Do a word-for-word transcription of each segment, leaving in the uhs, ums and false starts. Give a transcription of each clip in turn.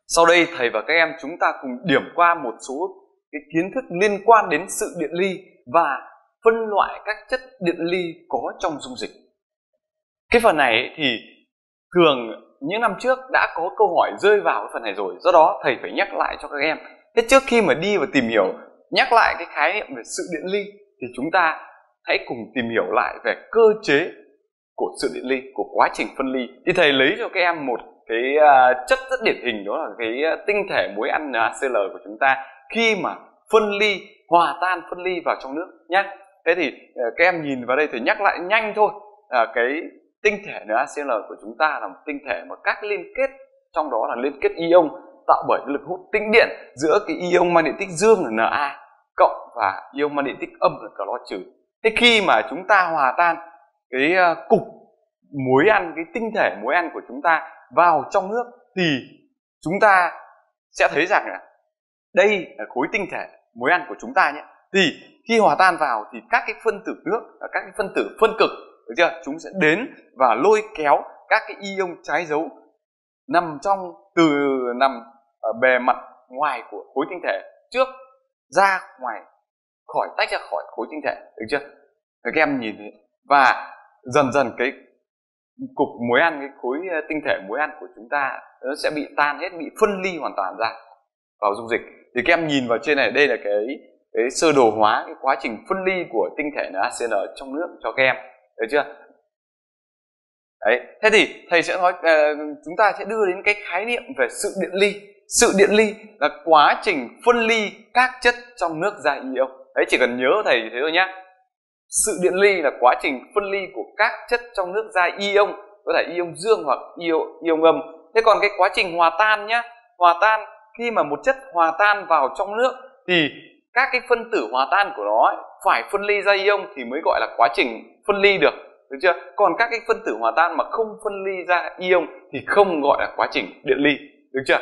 Sau đây thầy và các em chúng ta cùng điểm qua một số cái kiến thức liên quan đến sự điện ly và phân loại các chất điện ly có trong dung dịch. Cái phần này ấy, thì thường những năm trước đã có câu hỏi rơi vào cái phần này rồi, do đó thầy phải nhắc lại cho các em. Thế trước khi mà đi và tìm hiểu, nhắc lại cái khái niệm về sự điện ly thì chúng ta hãy cùng tìm hiểu lại về cơ chế của sự điện ly, của quá trình phân ly. Thì thầy lấy cho các em một cái uh, chất rất điển hình, đó là cái uh, tinh thể muối ăn NaCl của chúng ta khi mà phân ly, hòa tan phân ly vào trong nước nhé. Thế thì uh, các em nhìn vào đây thì nhắc lại nhanh thôi. Uh, cái tinh thể NaCl của chúng ta là một tinh thể mà các liên kết trong đó là liên kết ion tạo bởi lực hút tĩnh điện giữa cái ion magnetic dương là Na cộng và ion magnetic âm là clo trừ. Thế khi mà chúng ta hòa tan cái uh, cục muối ăn, cái tinh thể muối ăn của chúng ta vào trong nước thì chúng ta sẽ thấy rằng là đây là khối tinh thể muối ăn của chúng ta nhé. Thì khi hòa tan vào thì các cái phân tử nước, các cái phân tử phân cực, được chưa? Chúng sẽ đến và lôi kéo các cái ion trái dấu nằm trong từ nằm ở bề mặt ngoài của khối tinh thể trước ra ngoài, khỏi tách ra khỏi khối tinh thể, được chưa? Các em nhìn thấy. Và dần dần cái cục muối ăn, cái khối tinh thể muối ăn của chúng ta nó sẽ bị tan hết, bị phân ly hoàn toàn ra vào dung dịch. Thì các em nhìn vào trên này, đây là cái cái sơ đồ hóa cái quá trình phân ly của tinh thể NaCl trong nước cho các em, được chưa? Đấy, thế thì thầy sẽ nói uh, chúng ta sẽ đưa đến cái khái niệm về sự điện ly. Sự điện ly là quá trình phân ly các chất trong nước ra ion. Đấy, chỉ cần nhớ thầy thế thôi nhé. Sự điện ly là quá trình phân ly của các chất trong nước ra ion, có thể ion dương hoặc ion, ion âm. Thế còn cái quá trình hòa tan nhé, hòa tan khi mà một chất hòa tan vào trong nước thì các cái phân tử hòa tan của nó ấy, phải phân ly ra ion thì mới gọi là quá trình phân ly được, được chưa? Còn các cái phân tử hòa tan mà không phân ly ra ion thì không gọi là quá trình điện ly, được chưa?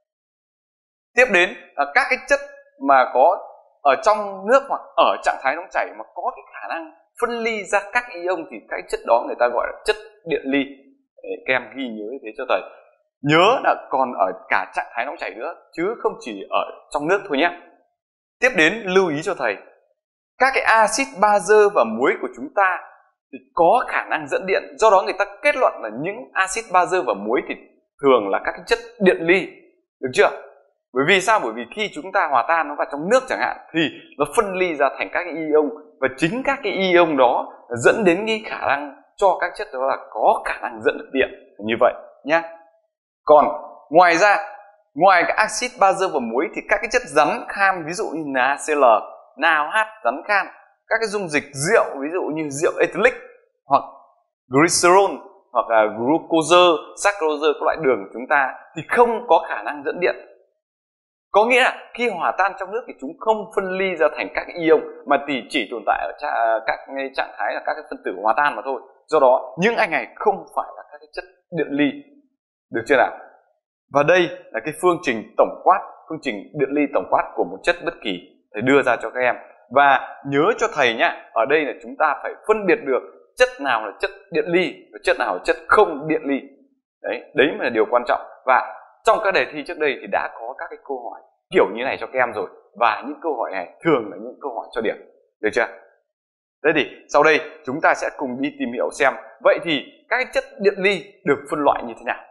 Tiếp đến là các cái chất mà có ở trong nước hoặc ở trạng thái nóng chảy mà có cái khả năng phân ly ra các ion thì các chất đó người ta gọi là chất điện ly. Đấy, các em ghi nhớ như thế cho thầy. Nhớ là còn ở cả trạng thái nóng chảy nữa chứ không chỉ ở trong nước thôi nhé. Tiếp đến lưu ý cho thầy, các cái axit bazơ và muối của chúng ta thì có khả năng dẫn điện, do đó người ta kết luận là những axit bazơ và muối thì thường là các cái chất điện ly, được chưa? Bởi vì sao? Bởi vì khi chúng ta hòa tan nó vào trong nước chẳng hạn thì nó phân ly ra thành các cái ion, và chính các cái ion đó dẫn đến cái khả năng cho các chất đó là có khả năng dẫn được điện như vậy nhé. Còn ngoài ra, ngoài các axit bazơ và muối thì các cái chất rắn khan, ví dụ như NaCl, NaOH, rắn khan, các cái dung dịch rượu, ví dụ như rượu ethylic hoặc glycerol hoặc là glucose, saccharose, các loại đường của chúng ta thì không có khả năng dẫn điện. Có nghĩa là khi hòa tan trong nước thì chúng không phân ly ra thành các ion mà thì chỉ tồn tại ở các trạng thái là các cái phân tử hòa tan mà thôi. Do đó những anh này không phải là các cái chất điện ly, được chưa nào? Và đây là cái phương trình tổng quát, phương trình điện ly tổng quát của một chất bất kỳ thầy đưa ra cho các em. Và nhớ cho thầy nhá, ở đây là chúng ta phải phân biệt được chất nào là chất điện ly và chất nào là chất không điện ly. Đấy, đấy mới là điều quan trọng. Và trong các đề thi trước đây thì đã có các cái câu hỏi kiểu như này cho các em rồi, và những câu hỏi này thường là những câu hỏi cho điểm, được chưa? Thế thì sau đây chúng ta sẽ cùng đi tìm hiểu xem vậy thì các chất điện ly được phân loại như thế nào.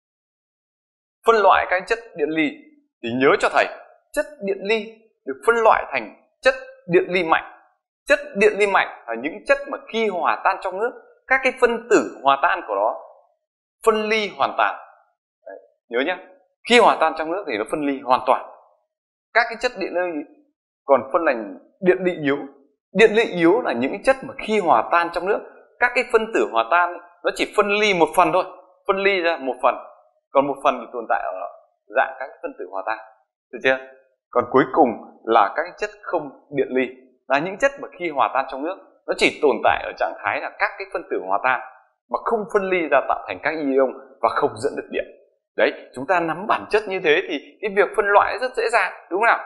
Phân loại các chất điện ly thì nhớ cho thầy, chất điện ly được phân loại thành chất điện ly mạnh. Chất điện ly mạnh là những chất mà khi hòa tan trong nước, các cái phân tử hòa tan của nó phân ly hoàn toàn. Đấy, nhớ nhé, khi hòa tan trong nước thì nó phân ly hoàn toàn. Các cái chất điện ly còn phân thành điện ly yếu. Điện ly yếu là những chất mà khi hòa tan trong nước, các cái phân tử hòa tan nó chỉ phân ly một phần thôi, phân ly ra một phần, còn một phần thì tồn tại ở dạng các cái phân tử hòa tan, được chưa? Còn cuối cùng là các chất không điện ly, là những chất mà khi hòa tan trong nước nó chỉ tồn tại ở trạng thái là các cái phân tử hòa tan mà không phân ly ra tạo thành các ion và không dẫn được điện. Đấy, chúng ta nắm bản chất như thế thì cái việc phân loại rất dễ dàng, đúng không nào?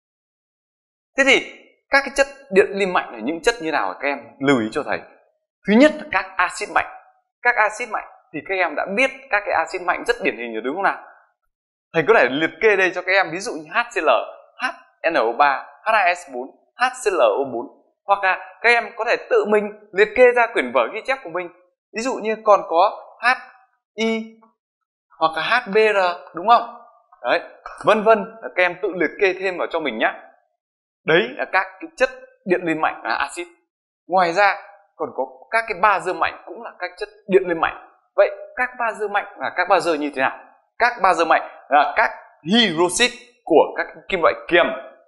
Thế thì các cái chất điện ly mạnh là những chất như nào các em lưu ý cho thầy. Thứ nhất là các axit mạnh. Các axit mạnh thì các em đã biết các cái axit mạnh rất điển hình rồi, đúng không nào? Thầy có thể liệt kê đây cho các em, ví dụ như HCl, H N O ba, H hai S bốn, H C L O bốn. Hoặc là các em có thể tự mình liệt kê ra quyển vở ghi chép của mình. Ví dụ như còn có H I hoặc là H B R, đúng không? Đấy, vân vân, các em tự liệt kê thêm vào cho mình nhé. Đấy là các cái chất điện liên mạnh là axit. Ngoài ra còn có các cái bazơ mạnh cũng là các chất điện liên mạnh. Vậy các bazơ mạnh là các bazơ như thế nào? Các bazơ mạnh là các hydroxit của các kim loại kiềm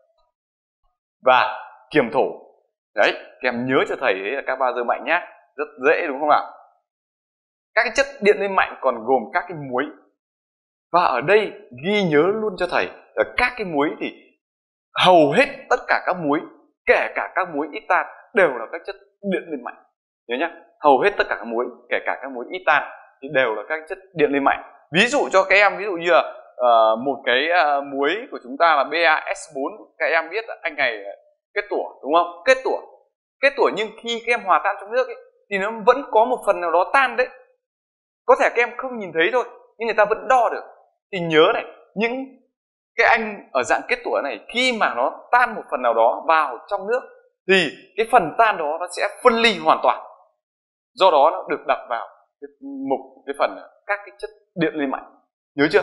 và kiềm thổ. Đấy, các em nhớ cho thầy đấy là các bazơ mạnh nhé, rất dễ đúng không ạ? Các cái chất điện liên mạnh còn gồm các cái muối. Và ở đây ghi nhớ luôn cho thầy là các cái muối thì hầu hết tất cả các muối, kể cả các muối ít tan, đều là các chất điện liên mạnh. Nhớ nhé, hầu hết tất cả các muối, kể cả các muối ít tan thì đều là các chất điện liên mạnh. Ví dụ cho các em, ví dụ như là uh, một cái uh, muối của chúng ta là B A S bốn, các em biết là anh này kết tủa đúng không? Kết tủa, kết tủa nhưng khi các em hòa tan trong nước ấy, thì nó vẫn có một phần nào đó tan đấy. Có thể các em không nhìn thấy thôi, nhưng người ta vẫn đo được. Thì nhớ này, những cái anh ở dạng kết tủa này khi mà nó tan một phần nào đó vào trong nước thì cái phần tan đó nó sẽ phân ly hoàn toàn. Do đó nó được đặt vào cái mục cái phần các cái chất điện liên mạnh. Nhớ chưa?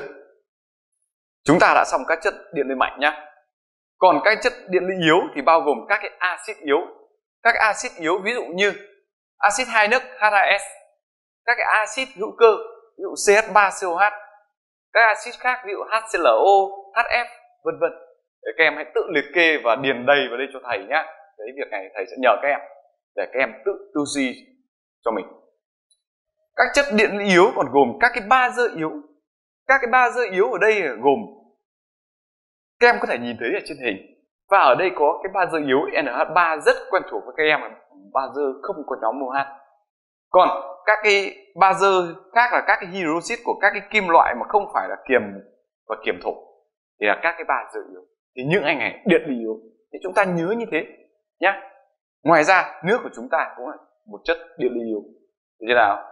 Chúng ta đã xong các chất điện liên mạnh nhá. Còn các chất điện liên yếu thì bao gồm các cái axit yếu. Các axit yếu ví dụ như axit hai nước H hai S, các cái axit hữu cơ ví dụ C H ba C O H, các axit khác ví dụ H C L O, H F, vân vân. Để các em hãy tự liệt kê và điền đầy vào đây cho thầy nhá. Đấy, việc này thầy sẽ nhờ các em để các em tự tư duy cho mình. Các chất điện yếu còn gồm các cái bazơ yếu. Các cái bazơ yếu ở đây gồm, các em có thể nhìn thấy ở trên hình, và ở đây có cái bazơ yếu N H ba rất quen thuộc với các em, là bazơ không có nhóm OH. Còn các cái bazơ khác là các cái hydroxit của các cái kim loại mà không phải là kiềm và kiềm thổ thì là các cái bazơ yếu. Thì những anh này điện lý yếu thì chúng ta nhớ như thế nhé. Ngoài ra nước của chúng ta cũng là một chất điện lý yếu. Thế nào?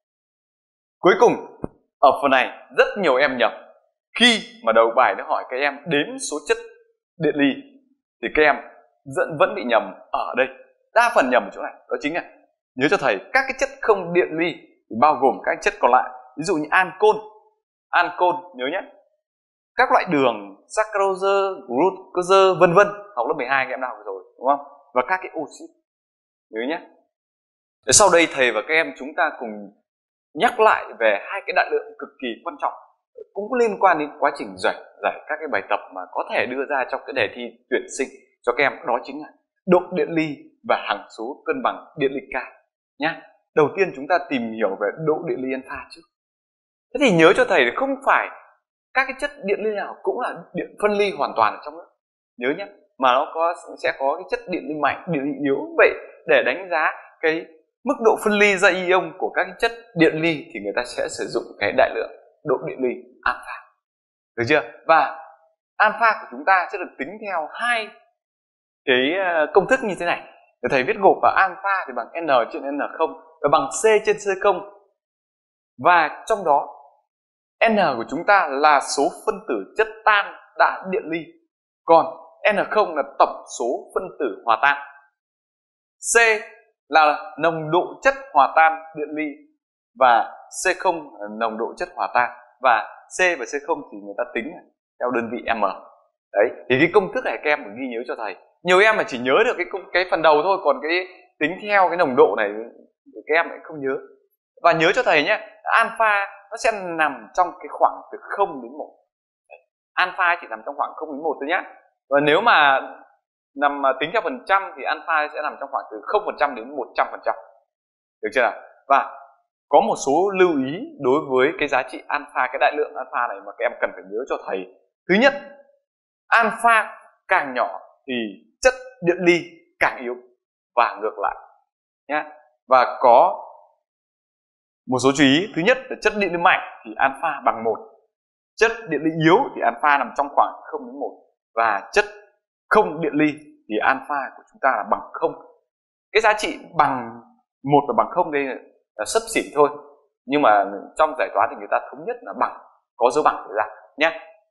Cuối cùng ở phần này rất nhiều em nhầm. Khi mà đầu bài nó hỏi các em đếm số chất điện ly thì các em dẫn vẫn bị nhầm ở đây. Đa phần nhầm ở chỗ này, đó chính là nhớ cho thầy các cái chất không điện ly thì bao gồm các chất còn lại, ví dụ như ancol, ancol nhớ nhé. Các loại đường, saccharose, glucose vân vân, học lớp mười hai các em nào rồi đúng không? Và các cái oxit nhớ nhé. Để sau đây thầy và các em chúng ta cùng nhắc lại về hai cái đại lượng cực kỳ quan trọng cũng liên quan đến quá trình giải giải các cái bài tập mà có thể đưa ra trong cái đề thi tuyển sinh cho các em, đó chính là độ điện ly và hằng số cân bằng điện ly K nhé. Đầu tiên chúng ta tìm hiểu về độ điện ly alpha trước. Thế thì nhớ cho thầy là không phải các cái chất điện ly nào cũng là điện phân ly hoàn toàn ở trong nước, nhớ nhé, mà nó có sẽ có cái chất điện ly mạnh, điện ly yếu. Vậy để đánh giá cái mức độ phân ly ra ion của các cái chất điện ly thì người ta sẽ sử dụng cái đại lượng độ điện ly alpha, được chưa? Và alpha của chúng ta sẽ được tính theo hai cái công thức như thế này. Để thầy viết gộp vào alpha thì bằng n trên n không và bằng c trên c không, và trong đó n của chúng ta là số phân tử chất tan đã điện ly, còn n không là tổng số phân tử hòa tan, c là nồng độ chất hòa tan điện ly và c không là nồng độ chất hòa tan, và c và c không thì người ta tính theo đơn vị m. Đấy, thì cái công thức này các em phải ghi nhớ cho thầy. Nhiều em mà chỉ nhớ được cái cái phần đầu thôi, còn cái tính theo cái nồng độ này thì các em lại không nhớ. Và nhớ cho thầy nhé, alpha nó sẽ nằm trong cái khoảng từ không đến một. Alpha chỉ nằm trong khoảng không đến một thôi nhé. Và nếu mà nằm tính theo phần trăm thì alpha sẽ nằm trong khoảng từ không phần trăm đến một trăm phần trăm. Được chưa nào? Và có một số lưu ý đối với cái giá trị alpha, cái đại lượng alpha này mà các em cần phải nhớ cho thầy. Thứ nhất, alpha càng nhỏ thì chất điện ly càng yếu và ngược lại nhé. Và có một số chú ý. Thứ nhất là chất điện ly mạnh thì alpha bằng một, chất điện ly yếu thì alpha nằm trong khoảng không đến một, và chất không điện ly thì alpha của chúng ta là bằng không. Cái giá trị bằng một và bằng không đây là xấp xỉ thôi, nhưng mà trong giải toán thì người ta thống nhất là bằng, có dấu bằng ra nhé.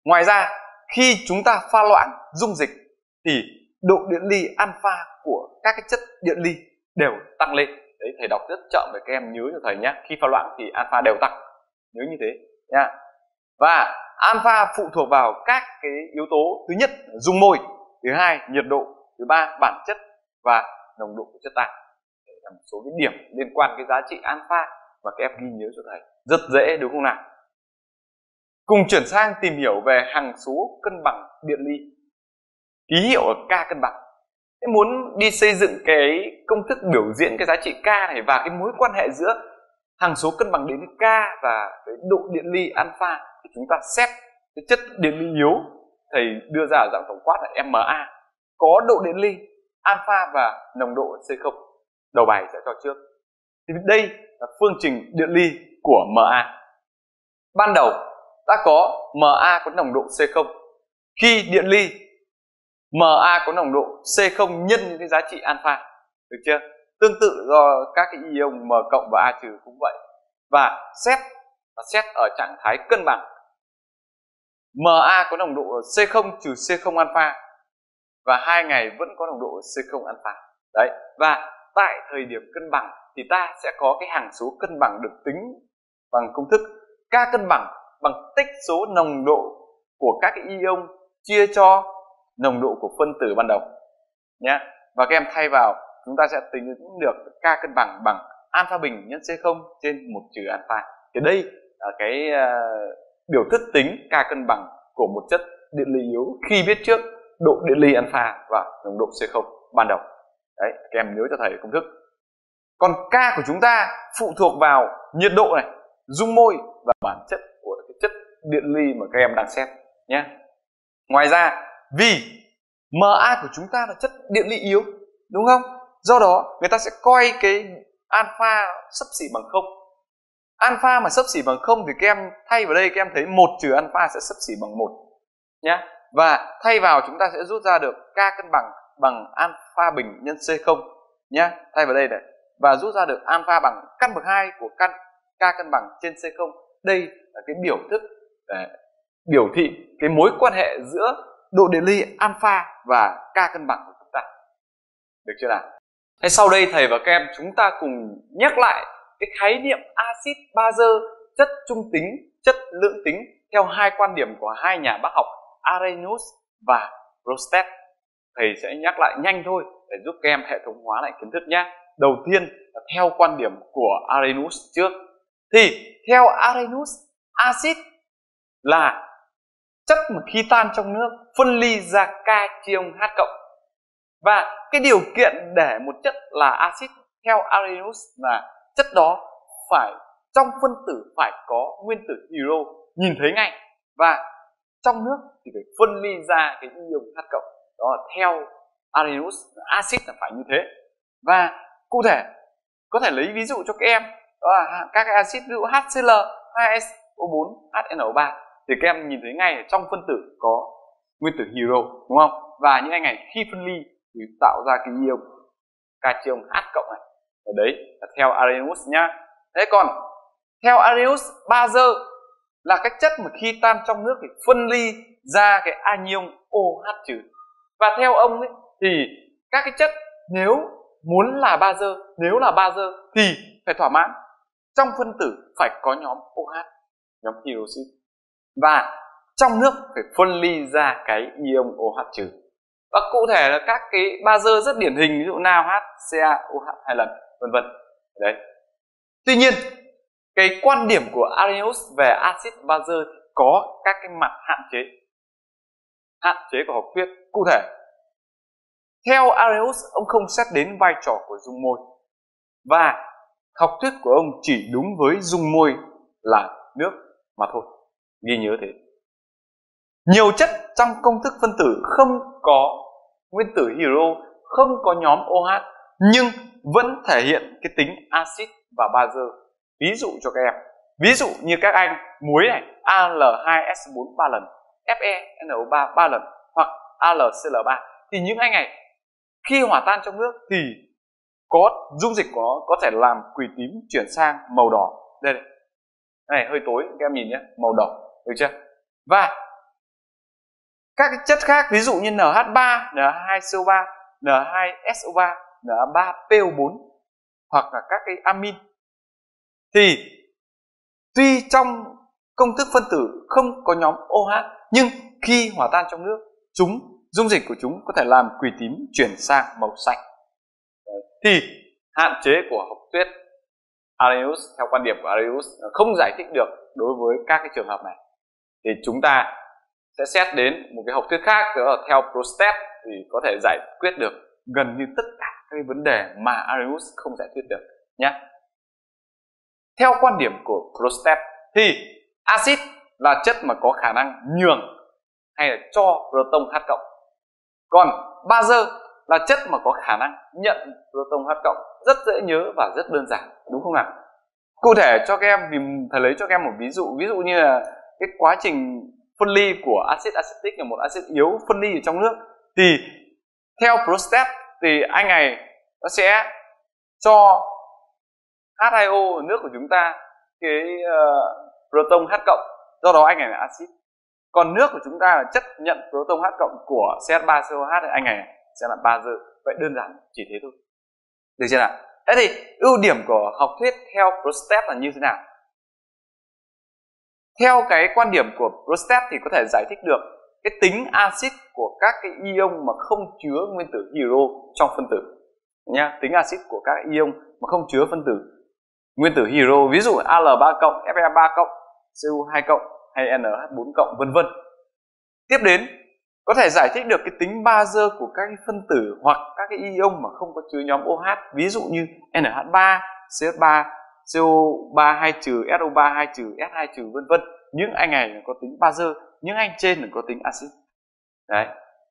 Ngoài ra khi chúng ta pha loãng dung dịch thì độ điện ly alpha của các cái chất điện ly đều tăng lên. Đấy, thầy đọc rất chậm để các em nhớ cho thầy nhé. Khi pha loãng thì alpha đều tăng, nhớ như thế nha. Và alpha phụ thuộc vào các cái yếu tố: thứ nhất dung môi, thứ hai nhiệt độ, thứ ba bản chất và nồng độ của chất tan. Đây là một số cái điểm liên quan cái giá trị alpha mà các em ghi nhớ cho thầy, rất dễ đúng không nào? Cùng chuyển sang tìm hiểu về hằng số cân bằng điện ly. Ký hiệu ở K cân bằng. Thế muốn đi xây dựng cái công thức biểu diễn cái giá trị K này và cái mối quan hệ giữa hằng số cân bằng đến K và cái độ điện ly alpha thì chúng ta xét cái chất điện ly yếu, thầy đưa ra ở dạng tổng quát là Ma, có độ điện ly alpha và nồng độ C không. Đầu bài sẽ cho trước. Thì đây là phương trình điện ly của Ma. Ban đầu đã có Ma có nồng độ C không. Khi điện ly Ma có nồng độ C không nhân những cái giá trị alpha, được chưa? Tương tự do các cái ion M cộng và A trừ cũng vậy. Và xét và xét ở trạng thái cân bằng, Ma có nồng độ C không trừ C không alpha và hai ngày vẫn có nồng độ C không alpha. Đấy, và tại thời điểm cân bằng thì ta sẽ có cái hằng số cân bằng được tính bằng công thức K cân bằng bằng tích số nồng độ của các cái ion chia cho nồng độ của phân tử ban đầu nhé. Và các em thay vào, chúng ta sẽ tính được K cân bằng bằng alpha bình nhân C không trên một trừ alpha. Thì đây là cái uh, biểu thức tính K cân bằng của một chất điện ly yếu khi biết trước độ điện ly alpha và nồng độ C không ban đầu. Đấy, các em nhớ cho thầy công thức. Còn K của chúng ta phụ thuộc vào nhiệt độ này, dung môi và bản chất của cái chất điện ly mà các em đang xét nhé. Ngoài ra, vì Ma của chúng ta là chất điện ly yếu, đúng không? Do đó người ta sẽ coi cái alpha xấp xỉ bằng không. Alpha mà xấp xỉ bằng không thì các em thay vào đây các em thấy một trừ alpha sẽ xấp xỉ bằng một nhé. Và thay vào chúng ta sẽ rút ra được K cân bằng bằng alpha bình nhân C không nhé. Thay vào đây này. Và rút ra được alpha bằng căn bậc hai của căn K cân bằng trên C không. Đây là cái biểu thức để biểu thị cái mối quan hệ giữa độ điện ly alpha và K cân bằng của chúng ta. Được chưa nào? Thế sau đây thầy và các em chúng ta cùng nhắc lại cái khái niệm axit bazơ, chất trung tính, chất lượng tính theo hai quan điểm của hai nhà bác học Arrhenius và Rosted. Thầy sẽ nhắc lại nhanh thôi để giúp các em hệ thống hóa lại kiến thức nhé. Đầu tiên là theo quan điểm của Arrhenius trước. Thì theo Arrhenius, axit là chất mà khi tan trong nước phân ly ra cation H cộng. Và cái điều kiện để một chất là axit theo Arrhenius là chất đó phải trong phân tử phải có nguyên tử hydro nhìn thấy ngay, và trong nước thì phải phân ly ra cái ion H cộng. Đó là theo Arrhenius, axit là phải như thế. Và cụ thể có thể lấy ví dụ cho các em, đó là các cái axit ví dụ HCl, hai S O bốn, H N O ba thì các em nhìn thấy ngay trong phân tử có nguyên tử hydro, đúng không? Và những anh này khi phân ly thì tạo ra cái ion cation H cộng này. Ở đấy là theo Arrhenius nhá. Thế còn theo Arrhenius, bazơ là các chất mà khi tan trong nước thì phân ly ra cái anion OH trừ. Và theo ông ấy thì các cái chất nếu muốn là bazơ, nếu là bazơ thì phải thỏa mãn trong phân tử phải có nhóm OH, nhóm hydroxit, và trong nước phải phân ly ra cái ion OH trừ. Và cụ thể là các cái bazơ rất điển hình, ví dụ NaOH, CaOH hai lần, vân vân. Đấy. Tuy nhiên, cái quan điểm của Arrhenius về axit bazơ có các cái mặt hạn chế. Hạn chế của học thuyết. Cụ thể, theo Arrhenius, ông không xét đến vai trò của dung môi. Và học thuyết của ông chỉ đúng với dung môi là nước mà thôi. Ghi nhớ thế. Nhiều chất trong công thức phân tử không có nguyên tử hydro, không có nhóm OH, nhưng vẫn thể hiện cái tính axit và bazơ. Ví dụ cho các em, ví dụ như các anh muối này, A L hai S bốn ba lần, Fe N O ba ba lần, hoặc A L C L ba, thì những anh này khi hòa tan trong nước thì có dung dịch có có thể làm quỳ tím chuyển sang màu đỏ. Đây này, này hơi tối các em nhìn nhé, màu đỏ, được chưa? Và Các cái chất khác ví dụ như en hát ba, en hai xê o ba, en hai ét o ba, en ba pê o bốn hoặc là các cái amin thì tuy trong công thức phân tử không có nhóm OH nhưng khi hòa tan trong nước, chúng dung dịch của chúng có thể làm quỳ tím chuyển sang màu xanh. Thì hạn chế của học thuyết Arrhenius theo quan điểm của Arrhenius không giải thích được đối với các cái trường hợp này. Thì chúng ta sẽ xét đến một cái học thuyết khác, đó là theo Prosted thì có thể giải quyết được gần như tất cả các cái vấn đề mà Arrhenius không giải quyết được nhé. Theo quan điểm của Prosted thì axit là chất mà có khả năng nhường hay là cho proton H cộng. Còn bazơ là chất mà có khả năng nhận proton H cộng. Rất dễ nhớ và rất đơn giản, đúng không nào? Cụ thể cho các em, thì thầy lấy cho các em một ví dụ, ví dụ như là cái quá trình phân ly của axit acetic là một axit yếu phân ly ở trong nước, thì theo Prosted thì anh này nó sẽ cho H hai O ở nước của chúng ta cái uh, proton H cộng, do đó anh này là axit. Còn nước của chúng ta là chất nhận proton H cộng của C H ba C O H thì anh này sẽ là bazơ. Vậy đơn giản chỉ thế thôi, được chưa nào? Thế thì ưu điểm của học thuyết theo Prosted là như thế nào? Theo cái quan điểm của Prosted thì có thể giải thích được cái tính axit của các cái ion mà không chứa nguyên tử hydro trong phân tử nhá. Tính axit của các ion mà không chứa phân tử nguyên tử hydro, ví dụ A L ba cộng, F E ba cộng, C O hai cộng hay N H bốn cộng vân vân. Tiếp đến có thể giải thích được cái tính bazơ của các cái phân tử hoặc các cái ion mà không có chứa nhóm OH, ví dụ như N H ba, C H ba, C O ba hai trừ, S O ba hai trừ, S hai trừ vân vân. Những anh này có tính bazơ, những anh trên là có tính axit. Đấy.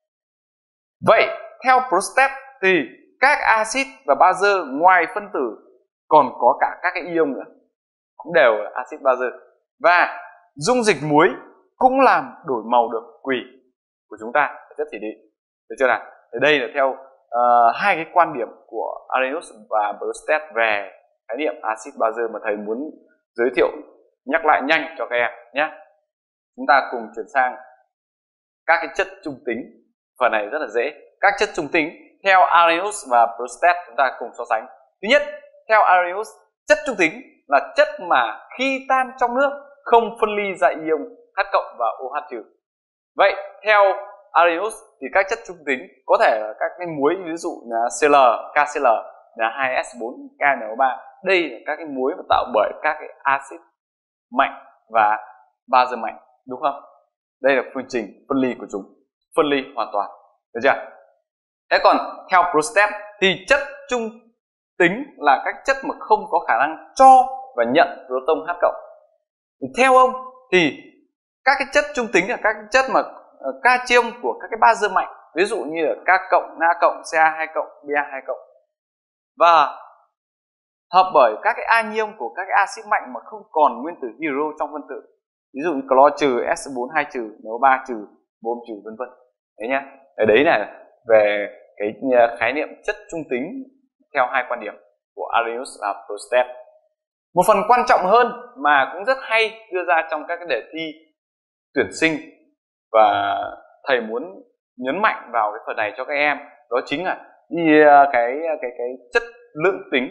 Vậy theo Prosted thì các axit và bazơ ngoài phân tử còn có cả các cái ion nữa, cũng đều là axit bazơ. Và dung dịch muối cũng làm đổi màu được quỳ của chúng ta, chất chỉ định. Được chưa nào? Thì đây là theo uh, hai cái quan điểm của Arrhenius và Prosted về khái niệm axit bazơ mà thầy muốn giới thiệu nhắc lại nhanh cho các em nhé. Chúng ta cùng chuyển sang các cái chất trung tính. Phần này rất là dễ. Các chất trung tính theo Arrhenius và Prosted chúng ta cùng so sánh. Thứ nhất, theo Arrhenius, chất trung tính là chất mà khi tan trong nước không phân ly ra ion H cộng và OH trừ. Vậy theo Arrhenius thì các chất trung tính có thể là các cái muối, ví dụ là Cl, K C L, là hai S bốn, K N O ba. Đây là các cái muối mà tạo bởi các cái axit mạnh và bazơ mạnh, đúng không? Đây là phương trình phân ly của chúng, phân ly hoàn toàn, được chưa? Thế còn theo Prosted thì chất trung tính là các chất mà không có khả năng cho và nhận proton H cộng. Thì theo ông thì các cái chất trung tính là các chất mà cation của các cái bazơ mạnh, ví dụ như là K cộng, Na cộng, Ca hai cộng, Ba hai cộng, và hợp bởi các cái anion của các cái axit mạnh mà không còn nguyên tử hydro trong phân tử, ví dụ như clo trừ, S bốn hai trừ, N O ba trừ, brom trừ vân vân. Đấy nhá. Ở đấy là về cái khái niệm chất trung tính theo hai quan điểm của Arrhenius và Prosted. Một phần quan trọng hơn mà cũng rất hay đưa ra trong các cái đề thi tuyển sinh và thầy muốn nhấn mạnh vào cái phần này cho các em, đó chính là cái cái cái chất lượng tính.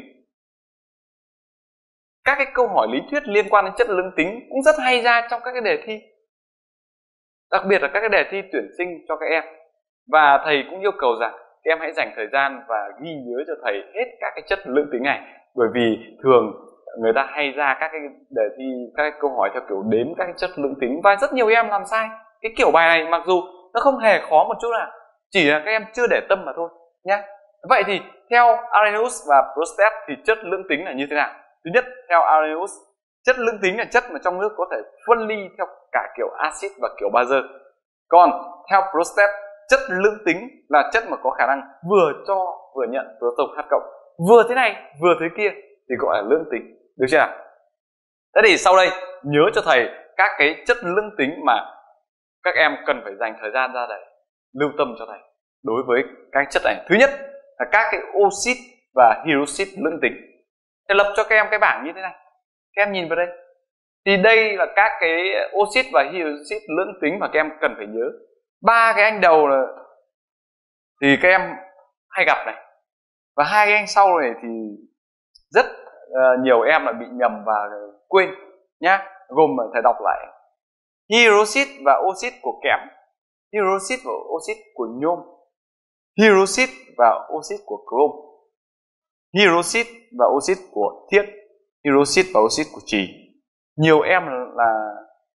Các cái câu hỏi lý thuyết liên quan đến chất lượng tính cũng rất hay ra trong các cái đề thi, đặc biệt là các cái đề thi tuyển sinh cho các em. Và thầy cũng yêu cầu rằng các em hãy dành thời gian và ghi nhớ cho thầy hết các cái chất lượng tính này, bởi vì thường người ta hay ra các cái đề thi, các cái câu hỏi theo kiểu đếm các cái chất lượng tính và rất nhiều em làm sai cái kiểu bài này, mặc dù nó không hề khó một chút nào, chỉ là các em chưa để tâm mà thôi nhé. Vậy thì theo Arrhenius và Prosted thì chất lượng tính là như thế nào? Thứ nhất, theo Arrhenius, chất lượng tính là chất mà trong nước có thể phân ly theo cả kiểu axit và kiểu bazơ. Còn theo Prosted, chất lượng tính là chất mà có khả năng vừa cho vừa nhận proton H cộng, vừa thế này vừa thế kia thì gọi là lưỡng tính, được chưa nào? Thế thì sau đây nhớ cho thầy các cái chất lưỡng tính mà các em cần phải dành thời gian ra để lưu tâm cho thầy đối với các chất này. Thứ nhất là các cái oxit và hydroxit lưỡng tính. Thầy lập cho các em cái bảng như thế này, các em nhìn vào đây. Thì đây là các cái oxit và hydroxit lưỡng tính mà các em cần phải nhớ. ba cái anh đầu là thì các em hay gặp này, và hai cái anh sau này thì rất uh, nhiều em là bị nhầm và quên nhá. Gồm thầy đọc lại: hydroxit và oxit của kẽm, hydroxit và oxit của nhôm, hydroxit và oxit của chrome, hydroxit và oxit của thiết, hydroxit và oxit của trì. Nhiều em là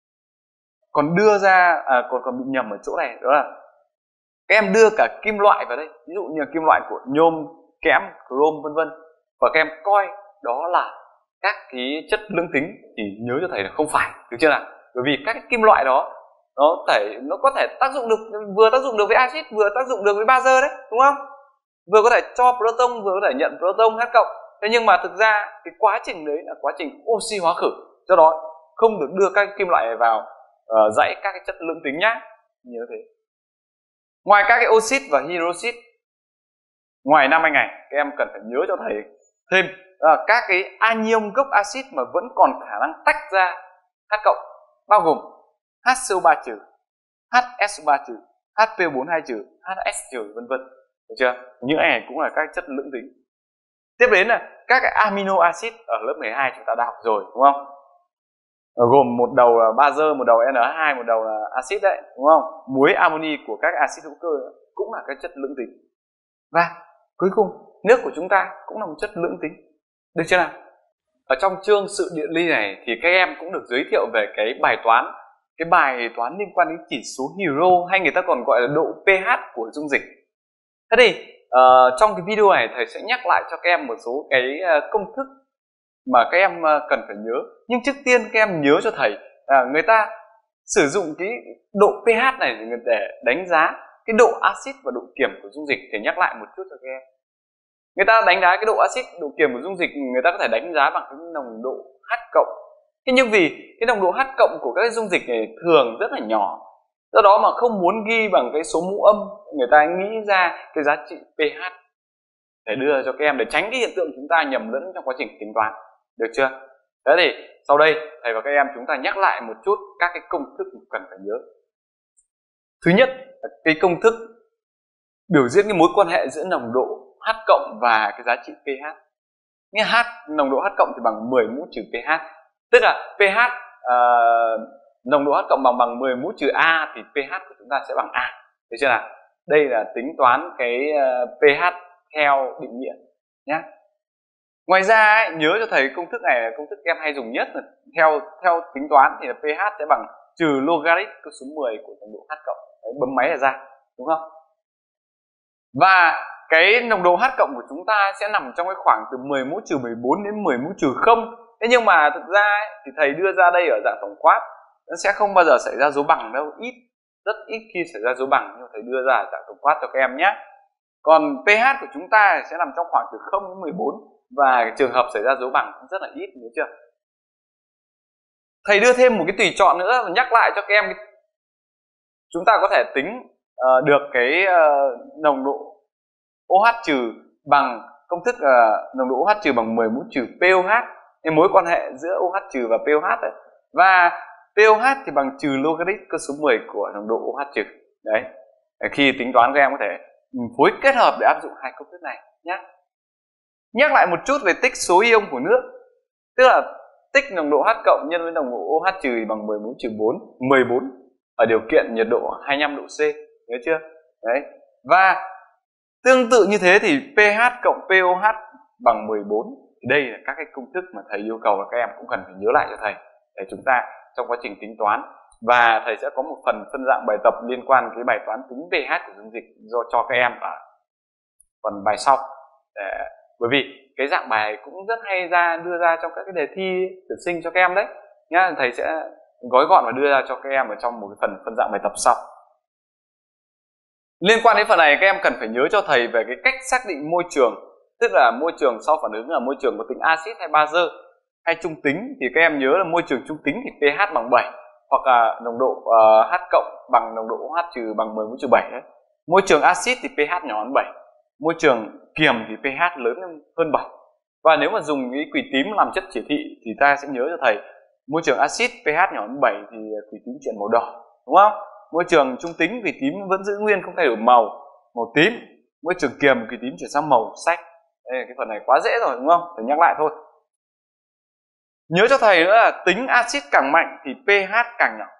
còn đưa ra à, còn còn bị nhầm ở chỗ này, đó là các em đưa cả kim loại vào đây, ví dụ như là kim loại của nhôm, kẽm, chrome vân vân, và các em coi đó là các cái chất lưỡng tính, thì nhớ cho thầy là không phải, được chưa nào? Bởi vì các cái kim loại đó nó thể nó có thể tác dụng được, vừa tác dụng được với axit, vừa tác dụng được với bazơ đấy, đúng không? Vừa có thể cho proton, vừa có thể nhận proton H cộng. Thế nhưng mà thực ra cái quá trình đấy là quá trình oxy hóa khử, do đó không được đưa các kim loại này vào uh, dãy các cái chất lưỡng tính nhá, nhớ thế. Ngoài các cái oxit và hydroxit, ngoài năm anh này, các em cần phải nhớ cho thầy thêm uh, các cái anion gốc axit mà vẫn còn khả năng tách ra H cộng, bao gồm H C O ba trừ, H S O ba trừ, H P O bốn hai trừ, H S trừ vân vân. Được chưa? Những này cũng là các chất lưỡng tính. Tiếp đến là các cái amino acid ở lớp mười hai chúng ta đã học rồi, đúng không? Gồm một đầu là bazơ, một đầu N H hai, một đầu là axit đấy, đúng không? Muối amoni của các axit hữu cơ cũng là các chất lưỡng tính. Và cuối cùng, nước của chúng ta cũng là một chất lưỡng tính. Được chưa nào? Ở trong chương sự điện ly này thì các em cũng được giới thiệu về cái bài toán, cái bài toán liên quan đến chỉ số Hero, hay người ta còn gọi là độ pH của dung dịch. Thế thì uh, trong cái video này thầy sẽ nhắc lại cho các em một số cái uh, công thức mà các em uh, cần phải nhớ. Nhưng trước tiên các em nhớ cho thầy uh, người ta sử dụng cái độ pH này để đánh giá cái độ axit và độ kiềm của dung dịch. Thầy nhắc lại một chút cho các em. Người ta đánh giá cái độ axit, độ kiềm của dung dịch, người ta có thể đánh giá bằng cái nồng độ H cộng. Thế nhưng vì cái nồng độ H cộng của các dung dịch này thường rất là nhỏ, do đó mà không muốn ghi bằng cái số mũ âm, người ta nghĩ ra cái giá trị pH để đưa cho các em, để tránh cái hiện tượng chúng ta nhầm lẫn trong quá trình tính toán. Được chưa? Thế thì sau đây thầy và các em chúng ta nhắc lại một chút các cái công thức cần phải nhớ. Thứ nhất là cái công thức biểu diễn cái mối quan hệ giữa nồng độ H cộng và cái giá trị pH. Nghe H, nồng độ H cộng thì bằng mười mũ trừ pH. Tức là pH uh, nồng độ H cộng bằng bằng mười mũ trừ A thì pH của chúng ta sẽ bằng A. Được chưa nào? Đây là tính toán cái uh, pH theo định nghĩa nhé. Ngoài ra ấy, nhớ cho thầy công thức này là công thức em hay dùng nhất, là theo theo tính toán thì là pH sẽ bằng trừ logarit của số mười của nồng độ H cộng. Đấy, bấm máy là ra, đúng không? Và cái nồng độ H cộng của chúng ta sẽ nằm trong cái khoảng từ mười mũ trừ mười bốn đến mười mũ trừ không. Thế nhưng mà thực ra ấy, thì thầy đưa ra đây ở dạng tổng quát, nó sẽ không bao giờ xảy ra dấu bằng đâu, ít, rất ít khi xảy ra dấu bằng, nhưng thầy đưa ra ở dạng tổng quát cho các em nhé. Còn pH của chúng ta sẽ nằm trong khoảng từ không đến mười bốn, và trường hợp xảy ra dấu bằng cũng rất là ít, nhớ chưa? Thầy đưa thêm một cái tùy chọn nữa và nhắc lại cho các em, chúng ta có thể tính uh, được cái uh, nồng độ OH trừ bằng công thức uh, nồng độ OH trừ bằng mười mũ trừ pOH, cái mối quan hệ giữa OH trừ và pOH đấy. Và pOH thì bằng trừ logarit cơ số mười của nồng độ OH trừ. Đấy. Khi tính toán các em có thể phối kết hợp để áp dụng hai công thức này nhé. Nhắc lại một chút về tích số ion của nước. Tức là tích nồng độ H cộng nhân với nồng độ OH trừ bằng mười mũ trừ bốn, mười bốn ở điều kiện nhiệt độ hai mươi lăm độ C, nhớ chưa? Đấy. Và tương tự như thế thì pH cộng pOH bằng mười bốn. Đây là các cái công thức mà thầy yêu cầu các em cũng cần phải nhớ lại cho thầy để chúng ta trong quá trình tính toán. Và thầy sẽ có một phần phân dạng bài tập liên quan cái bài toán tính pH của dung dịch do cho các em ở phần bài sau. Để, bởi vì cái dạng bài cũng rất hay ra đưa ra trong các cái đề thi tuyển sinh cho các em đấy nhá. Thầy sẽ gói gọn và đưa ra cho các em ở trong một cái phần phân dạng bài tập sau. Liên quan đến phần này các em cần phải nhớ cho thầy về cái cách xác định môi trường, tức là môi trường sau phản ứng là môi trường có tính axit hay bazơ hay trung tính. Thì các em nhớ là môi trường trung tính thì pH bằng bảy, hoặc là nồng độ uh, H cộng bằng nồng độ OH trừ bằng mười mũ trừ bảy đấy. Môi trường axit thì pH nhỏ hơn bảy, môi trường kiềm thì pH lớn hơn bảy. Và nếu mà dùng cái quỳ tím làm chất chỉ thị thì ta sẽ nhớ cho thầy môi trường axit pH nhỏ hơn bảy thì quỳ tím chuyển màu đỏ, đúng không? Môi trường trung tính vì tím vẫn giữ nguyên không thay đổi màu, màu tím. Môi trường kiềm kỳ tím chuyển sang màu xanh. Đây, cái phần này quá dễ rồi đúng không? Thầy nhắc lại thôi. Nhớ cho thầy nữa là tính axit càng mạnh thì pH càng nhỏ.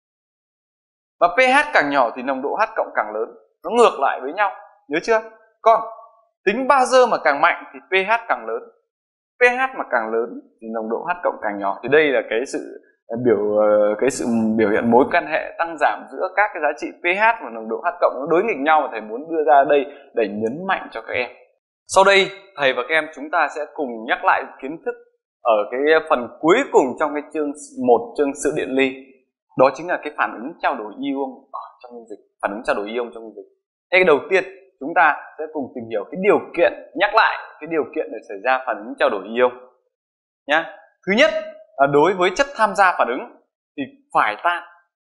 Và pH càng nhỏ thì nồng độ H cộng càng lớn. Nó ngược lại với nhau, nhớ chưa? Còn tính bazơ mà càng mạnh thì pH càng lớn. pH mà càng lớn thì nồng độ H cộng càng nhỏ. Thì đây là cái sự biểu cái sự biểu hiện mối quan hệ tăng giảm giữa các cái giá trị pH và nồng độ H cộng nó đối nghịch nhau mà thầy muốn đưa ra đây để nhấn mạnh cho các em. Sau đây thầy và các em chúng ta sẽ cùng nhắc lại kiến thức ở cái phần cuối cùng trong cái chương một, chương sự điện ly. Đó chính là cái phản ứng trao đổi ion ở trong dung dịch, phản ứng trao đổi ion trong dung dịch. Thế cái đầu tiên chúng ta sẽ cùng tìm hiểu cái điều kiện, nhắc lại cái điều kiện để xảy ra phản ứng trao đổi ion nhá. Thứ nhất, đối với chất tham gia phản ứng thì phải tan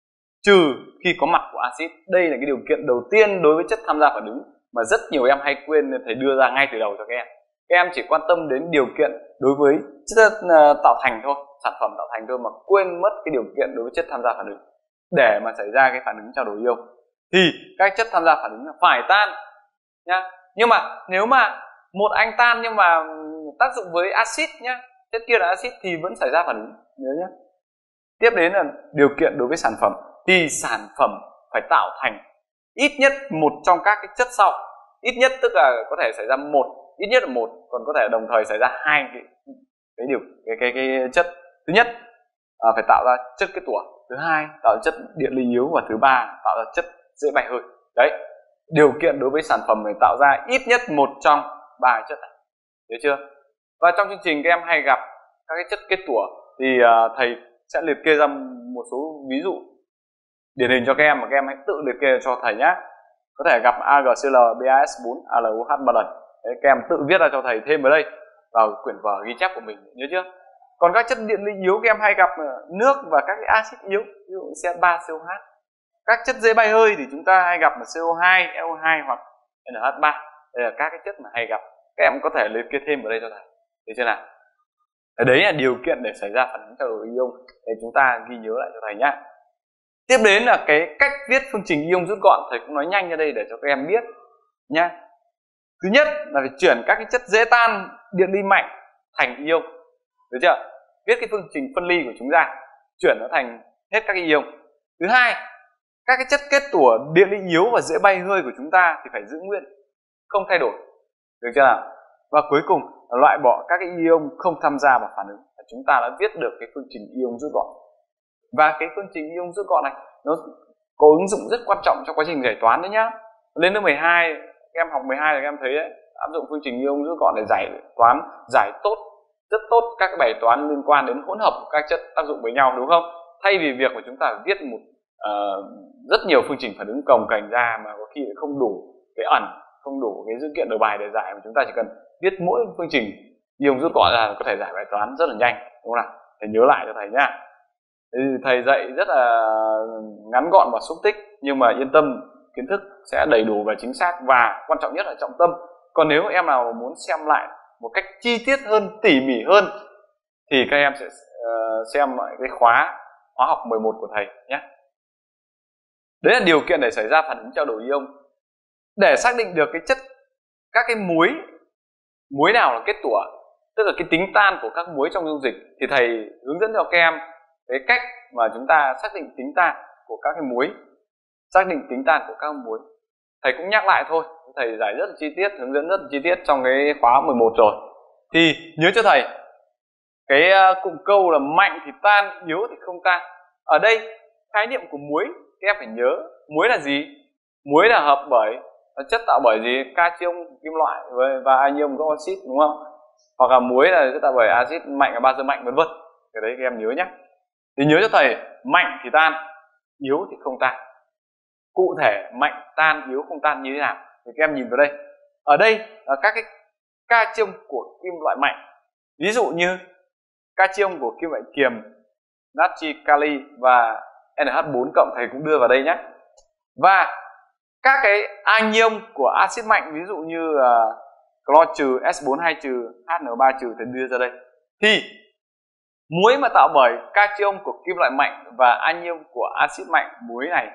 trừ khi có mặt của axit. Đây là cái điều kiện đầu tiên đối với chất tham gia phản ứng mà rất nhiều em hay quên nên thầy đưa ra ngay từ đầu cho các em. Các em chỉ quan tâm đến điều kiện đối với chất tạo thành thôi, sản phẩm tạo thành thôi, mà quên mất cái điều kiện đối với chất tham gia phản ứng để mà xảy ra cái phản ứng trao đổi ion. Thì các chất tham gia phản ứng là phải tan nhá. Nhưng mà nếu mà một anh tan nhưng mà tác dụng với axit nhá, chất kia là axit thì vẫn xảy ra phản ứng, nhớ nhé. Tiếp đến là điều kiện đối với sản phẩm thì sản phẩm phải tạo thành ít nhất một trong các cái chất sau. Ít nhất tức là có thể xảy ra một, ít nhất là một, còn có thể đồng thời xảy ra hai cái cái điều cái cái cái chất. Thứ nhất à, phải tạo ra chất kết tủa, thứ hai tạo ra chất điện ly yếu, và thứ ba tạo ra chất dễ bay hơi. Đấy, điều kiện đối với sản phẩm phải tạo ra ít nhất một trong ba chất này, hiểu chưa? Và trong chương trình các em hay gặp các cái chất kết tủa thì uh, thầy sẽ liệt kê ra một số ví dụ điển hình cho các em, mà các em hãy tự liệt kê cho thầy nhé. Có thể gặp AgCl, BaS bốn, AlOH ba lần. Đấy, các em tự viết ra cho thầy thêm vào đây vào quyển vở ghi chép của mình, nhớ chưa? Còn các chất điện ly yếu các em hay gặp nước và các cái axit yếu, ví dụ C H ba, C O H. Các chất dễ bay hơi thì chúng ta hay gặp là C O hai, E O hai hoặc N H ba. Đây là các cái chất mà hay gặp. Các em có thể liệt kê thêm vào đây cho thầy. Được chưa nào? Đấy là điều kiện để xảy ra phản ứng trao đổi ion. Để chúng ta ghi nhớ lại cho thầy nhé. Tiếp đến là cái cách viết phương trình ion rút gọn, thầy cũng nói nhanh ra đây để cho các em biết nhé. Thứ nhất là phải chuyển các cái chất dễ tan điện ly mạnh thành ion, được chưa? Viết cái phương trình phân ly của chúng ta, chuyển nó thành hết các cái ion. Thứ hai, các cái chất kết tủa điện ly yếu và dễ bay hơi của chúng ta thì phải giữ nguyên, không thay đổi, được chưa nào? Và cuối cùng là loại bỏ các cái ion không tham gia vào phản ứng. Chúng ta đã viết được cái phương trình ion rút gọn. Và cái phương trình ion rút gọn này nó có ứng dụng rất quan trọng trong quá trình giải toán đấy nhá. Lên lớp mười hai, các em học mười hai là các em thấy đấy, áp dụng phương trình ion rút gọn để giải toán, giải tốt, rất tốt các cái bài toán liên quan đến hỗn hợp của các chất tác dụng với nhau, đúng không? Thay vì việc mà chúng ta viết một uh, rất nhiều phương trình phản ứng cồng kềnh ra mà có khi không đủ cái ẩn, không đủ cái dữ kiện đầu bài để giải, mà chúng ta chỉ cần viết mỗi phương trình ion rút gọn ra có thể giải bài toán rất là nhanh, đúng không nào? Thầy nhớ lại cho thầy nhá. Thầy dạy rất là ngắn gọn và xúc tích, nhưng mà yên tâm, kiến thức sẽ đầy đủ và chính xác, và quan trọng nhất là trọng tâm. Còn nếu em nào muốn xem lại một cách chi tiết hơn, tỉ mỉ hơn thì các em sẽ uh, xem lại cái khóa hóa học mười một của thầy nhé. Đấy là điều kiện để xảy ra phản ứng trao đổi ion. Để xác định được cái chất, các cái muối, muối nào là kết tủa, tức là cái tính tan của các muối trong dung dịch, thì thầy hướng dẫn cho các em cái cách mà chúng ta xác định tính tan của các cái muối, xác định tính tan của các muối. Thầy cũng nhắc lại thôi, thầy giải rất là chi tiết, hướng dẫn rất là chi tiết trong cái khóa mười một rồi. Thì nhớ cho thầy cái cụm câu là mạnh thì tan, yếu thì không tan. Ở đây khái niệm của muối các em phải nhớ, muối là gì? Muối là hợp bởi chất tạo bởi gì? Cation, kim loại và anion có oxit, đúng không? Hoặc là muối là chất tạo bởi axit mạnh và bazơ mạnh, vân vân. Cái đấy các em nhớ nhé. Thì nhớ cho thầy, mạnh thì tan, yếu thì không tan. Cụ thể mạnh tan, yếu không tan như thế nào thì các em nhìn vào đây. Ở đây là các cái cation của kim loại mạnh. Ví dụ như cation của kim loại kiềm, natri, kali và N H bốn cộng, thầy cũng đưa vào đây nhé. Và các cái anion của axit mạnh, ví dụ như uh, clo trừ, S bốn hai trừ, H N ba trừ, thầy đưa ra đây. Thì muối mà tạo bởi cation của kim loại mạnh và anion của axit mạnh, muối này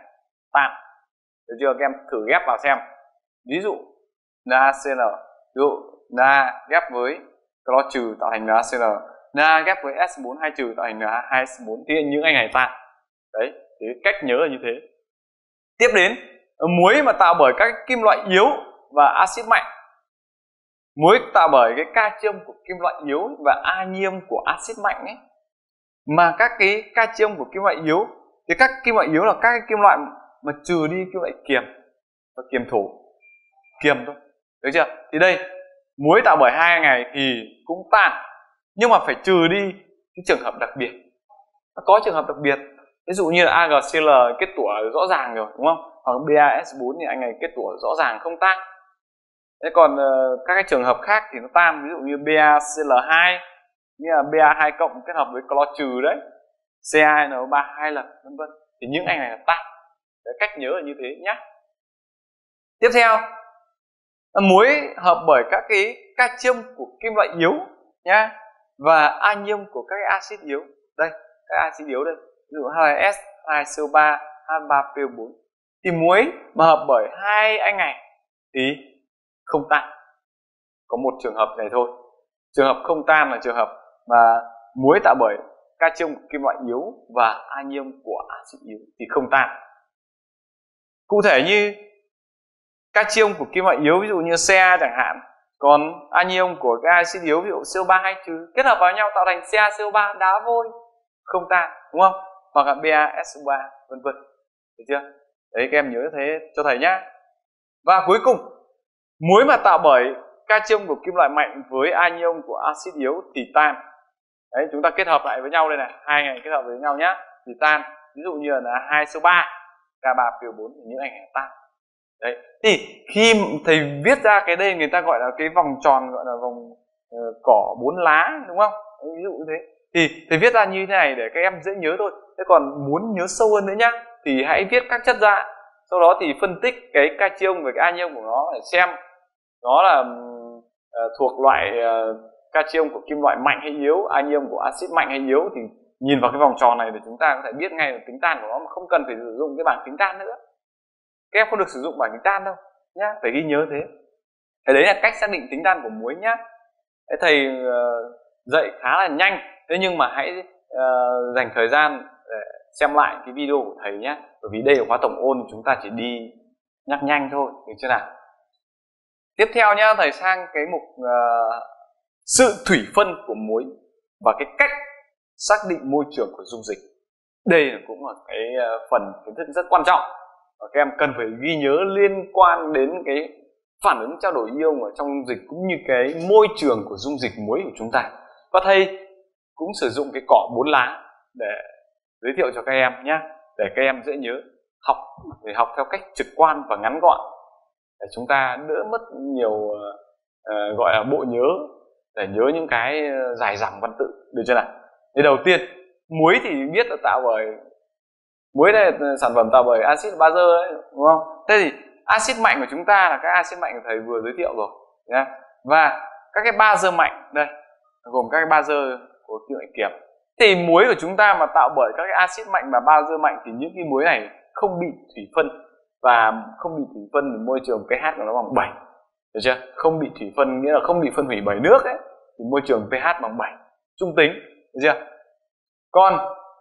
tan. Được chưa? Các em thử ghép vào xem. Ví dụ NaCl, ví dụ Na ghép với clo trừ tạo thành NaCl, Na ghép với S bốn hai trừ tạo thành Na hai S bốn, thì những anh này tan. Đấy, thì cách nhớ là như thế. Tiếp đến, muối mà tạo bởi các kim loại yếu và axit mạnh. Muối tạo bởi cái calcium của kim loại yếu và anium của axit mạnh ấy. Mà các cái calcium của kim loại yếu thì các kim loại yếu là các cái kim loại mà trừ đi kim loại kiềm và kiềm thổ, kiềm thôi, được chưa? Thì đây muối tạo bởi hai ngày thì cũng tan, nhưng mà phải trừ đi cái trường hợp đặc biệt. Nó có trường hợp đặc biệt, ví dụ như là AgCl kết tủa rõ ràng rồi, đúng không? Hoặc ba S bốn thì anh này kết tủa rõ ràng không tan. Thế còn uh, các cái trường hợp khác thì nó tan, ví dụ như BaCl hai, như là Ba hai cộng kết hợp với clo trừ đấy, C hai N O ba hai lần, vân vân. Thì những anh này là tan. Đấy, cách nhớ là như thế nhé. Tiếp theo, muối hợp bởi các cái calcium của kim loại yếu nhá, và anium của các cái axit yếu. Đây, các axit yếu đây, ví dụ H hai S, hai C O ba, H ba P O bốn. Thì muối mà hợp bởi hai anh này thì không tan. Có một trường hợp này thôi. Trường hợp không tan là trường hợp mà muối tạo bởi calcium của kim loại yếu và anium của axit yếu thì không tan. Cụ thể như calcium của kim loại yếu ví dụ như Ca chẳng hạn, còn anion của cái axit yếu ví dụ C O ba hai trừ kết hợp vào nhau tạo thành CaCO ba, đá vôi, không tan, đúng không? Hoặc là Ba S O ba, vân vân. Được chưa? Đấy, các em nhớ thế cho thầy nhá. Và cuối cùng, muối mà tạo bởi calcium của kim loại mạnh với anion của axit yếu thì tan. Đấy, chúng ta kết hợp lại với nhau đây này, hai ngày kết hợp với nhau nhá thì tan. Ví dụ như là hai C O ba, K ba P O bốn thì những anh này tan. Đấy, thì khi thầy viết ra cái đây người ta gọi là cái vòng tròn, gọi là vòng uh, cỏ bốn lá, đúng không? Đấy, ví dụ như thế thì thầy viết ra như thế này để các em dễ nhớ thôi. Thế còn muốn nhớ sâu hơn nữa nhá thì hãy viết các chất ra, sau đó thì phân tích cái calcium và cái anion của nó để xem nó là uh, thuộc loại uh, calcium của kim loại mạnh hay yếu, anion của axit mạnh hay yếu, thì nhìn vào cái vòng tròn này để chúng ta có thể biết ngay là tính tan của nó mà không cần phải sử dụng cái bảng tính tan nữa. Các em không được sử dụng bảng tính tan đâu nhá, phải ghi nhớ thế. Thế đấy là cách xác định tính tan của muối nhá. Thế thầy uh, dạy khá là nhanh, thế nhưng mà hãy uh, dành thời gian để xem lại cái video của thầy nhé, bởi vì đây là khóa tổng ôn, chúng ta chỉ đi nhắc nhanh thôi, được chưa nào? Tiếp theo nhá, thầy sang cái mục uh, sự thủy phân của muối và cái cách xác định môi trường của dung dịch. Đây cũng là cái uh, phần kiến thức rất quan trọng và các em cần phải ghi nhớ liên quan đến cái phản ứng trao đổi ion ở trong dung dịch cũng như cái môi trường của dung dịch muối của chúng ta. Và thầy cũng sử dụng cái cỏ bốn lá để giới thiệu cho các em nhé, để các em dễ nhớ, học để học theo cách trực quan và ngắn gọn để chúng ta đỡ mất nhiều uh, gọi là bộ nhớ để nhớ những cái dài dẳng văn tự, được chưa nào? Thì đầu tiên, muối thì biết là tạo bởi muối đây là sản phẩm tạo bởi axit bazơ đấy, đúng không? Thế thì axit mạnh của chúng ta là các axit mạnh của thầy vừa giới thiệu rồi nhé. Và các cái bazơ mạnh đây gồm các cái bazơ của kim loại kiềm. Thì muối của chúng ta mà tạo bởi các cái axit mạnh và bazơ mạnh thì những cái muối này không bị thủy phân, và không bị thủy phân thì môi trường pH của nó bằng bảy, được chưa? Không bị thủy phân nghĩa là không bị phân hủy bởi nước ấy, thì môi trường pH bằng bảy, trung tính, được chưa? Còn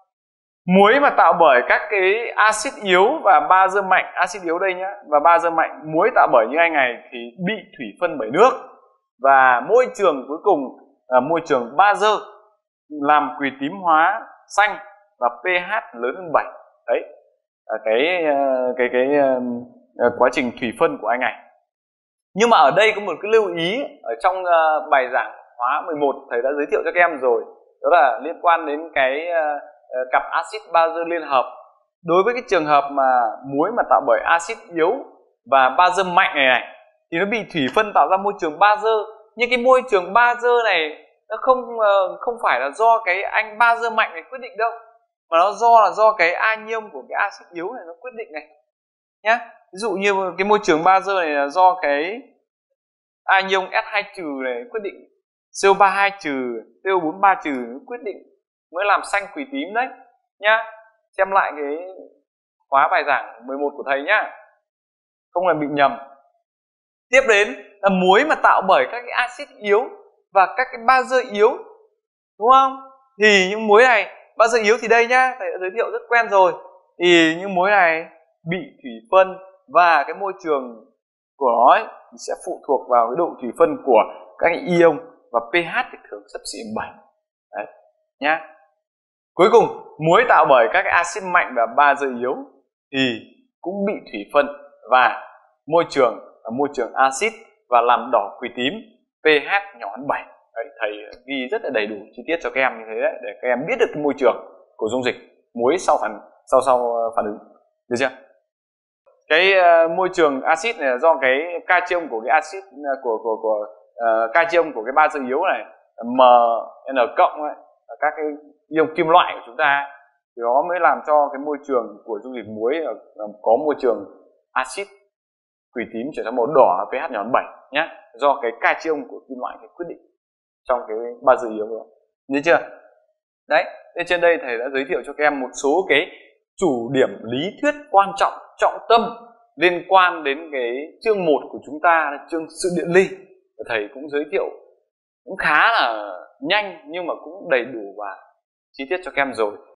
muối mà tạo bởi các cái axit yếu và bazơ mạnh, axit yếu đây nhá, và bazơ mạnh, muối tạo bởi những anh này thì bị thủy phân bởi nước, và môi trường cuối cùng là môi trường bazơ làm quỳ tím hóa xanh và pH lớn hơn bảy. Đấy là cái cái cái, cái uh, quá trình thủy phân của anh này. Nhưng mà ở đây có một cái lưu ý ở trong uh, bài giảng hóa mười một thầy đã giới thiệu cho các em rồi, đó là liên quan đến cái uh, uh, cặp axit bazơ liên hợp. Đối với cái trường hợp mà muối mà tạo bởi axit yếu và bazơ mạnh này này thì nó bị thủy phân tạo ra môi trường bazơ, nhưng cái môi trường bazơ này nó không uh, không phải là do cái anh bazơ mạnh này quyết định đâu, mà nó do là do cái anion của cái axit yếu này nó quyết định này nhá. Ví dụ như cái môi trường bazơ này là do cái anion S hai trừ này quyết định, C O ba hai trừ, P O bốn ba trừ quyết định mới làm xanh quỳ tím đấy nhá. Xem lại cái khóa bài giảng mười một của thầy nhá, không là bị nhầm. Tiếp đến là muối mà tạo bởi các cái axit yếu và các cái bazơ yếu, đúng không? Thì những muối này, bazơ yếu thì đây nhá, thầy đã giới thiệu rất quen rồi. Thì những muối này bị thủy phân và cái môi trường của nó ấy, thì sẽ phụ thuộc vào cái độ thủy phân của các cái ion và pH thì thường xấp xỉ bảy. Đấy nhá. Cuối cùng, muối tạo bởi các cái axit mạnh và bazơ yếu thì cũng bị thủy phân và môi trường là môi trường axit và làm đỏ quỳ tím, pH nhỏ hơn bảy. Đấy, thầy ghi rất là đầy đủ chi tiết cho các em như thế đấy, để các em biết được cái môi trường của dung dịch muối sau phản sau sau phản ứng, được chưa? Cái uh, môi trường axit này là do cái cation của cái axit uh, của của của uh, cation của cái bazơ yếu này Mn cộng ấy, các cái ion kim loại của chúng ta, thì nó mới làm cho cái môi trường của dung dịch muối uh, có môi trường axit quỳ tím chuyển sang màu đỏ, pH nhỏ hơn bảy nhé, do cái cation của kim loại cái quyết định trong cái bazơ yếu đó, nhớ chưa? Đấy, thế trên đây thầy đã giới thiệu cho các em một số cái chủ điểm lý thuyết quan trọng, trọng tâm liên quan đến cái chương một của chúng ta là chương sự điện ly. Thầy cũng giới thiệu cũng khá là nhanh nhưng mà cũng đầy đủ và chi tiết cho các em rồi.